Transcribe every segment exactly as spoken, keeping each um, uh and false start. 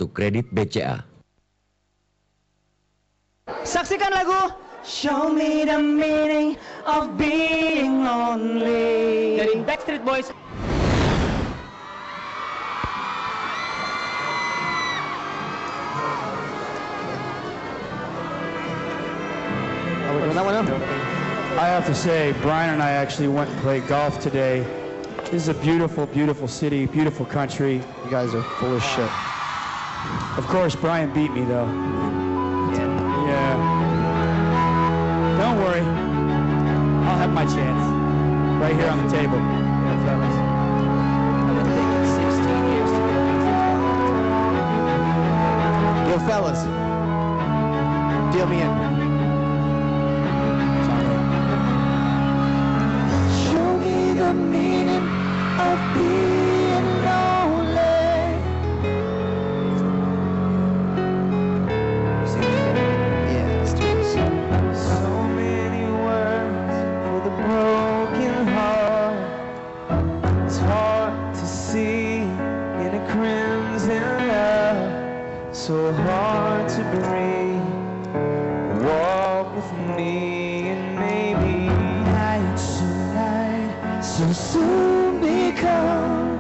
kartu kredit B C A. Saksikan lagu Show Me the Meaning of Being Lonely dari Backstreet Boys. I have to say, Brian and I actually went and played golf today. This is a beautiful, beautiful city, beautiful country. You guys are full of shit. Of course, Brian beat me, though. Yeah. Don't worry. I'll have my chance. Right here on the table. Yeah, fellas. I've been thinking sixteen years to get Yo, fellas. Deal me in. Show me the meaning of being lonely. Yeah, let's do this. So many words for the broken heart. It's hard to see in a crimson love. So hard to breathe. Walk with me and maybe night tonight so soon become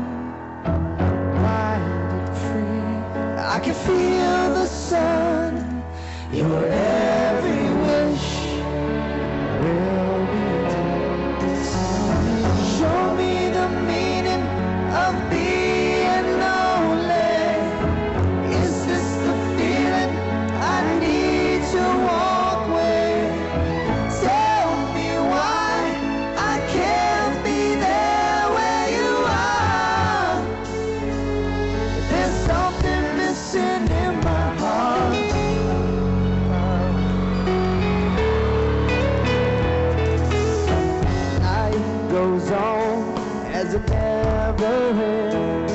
wild and free. I can feel the sun. Your every wish will be done. Show me the meaning of being lonely. Is this the feeling I need to walk with? Tell me why I can't be there where you are. There's something missing in my heart. Night goes on as it never ends.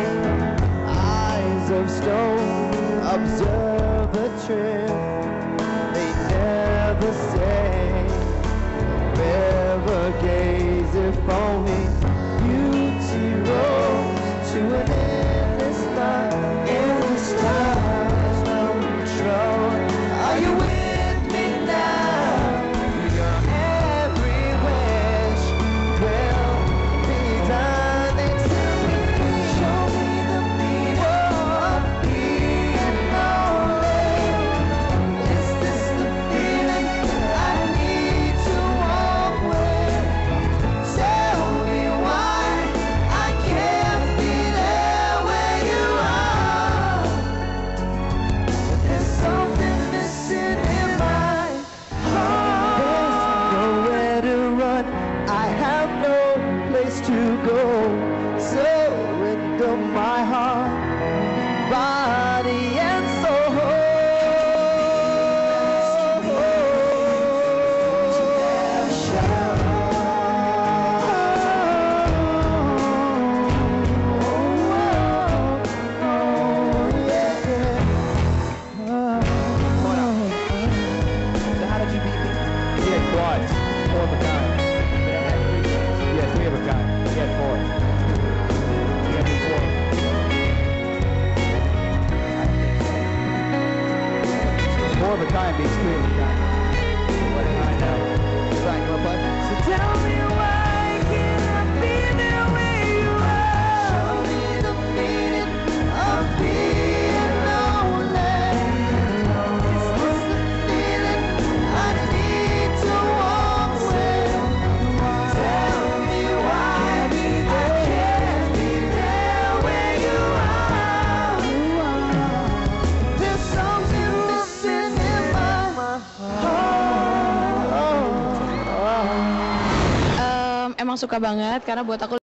Eyes of stone observe the trend. They never say, never gaze. If only beauty rose to an endless light, endless light. There's no control. Are you with me now? Your every wish will be done. They tell me, show me the meaning of being lonely. Is this the feeling I need to walk with? Tell me why I can't be there where you are. There's something missing in my heart. There's nowhere to run. I have no place to go. Surrender my heart, body and soul. How did you beat me? He had quads, four of a kind. Yeah, three of a kind. He had four. He had four. Four of a kind beats three of a kind. I know. Brian, you wanna play? So tell me why can't I be there where you are? Show me the meaning of being lonely. Is this the feeling I need to walk with? Tell me why I can't be there where you are. There's something missing in my heart. Em, emang suka banget karena buat aku